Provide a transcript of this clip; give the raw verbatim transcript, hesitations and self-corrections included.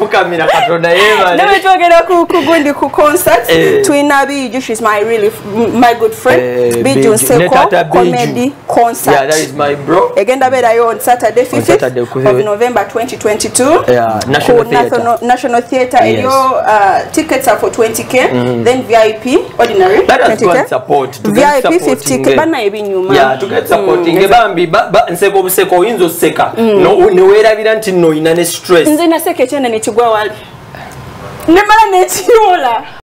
fukamira katonda yeba newe twagera ku kugundi ku concert twina Biju, she's my really my good friend Biju Seko comedy concert. Yeah, that is my bro. Agenda berayo on Saturday fifth of November twenty twenty-two. Yeah, National Theatre. National Theatre. And your uh, tickets are for twenty K. Mm. Then V I P ordinary. Let us go and support. V I P fifty K. Bana ebi nyuma. Yeah, to get supporting. Ngebambi ba ba nseko buseko inzo seka. No unewera biranti no inane stress. Nze na seke chene ni chigwa wali. Nemala ne chiola.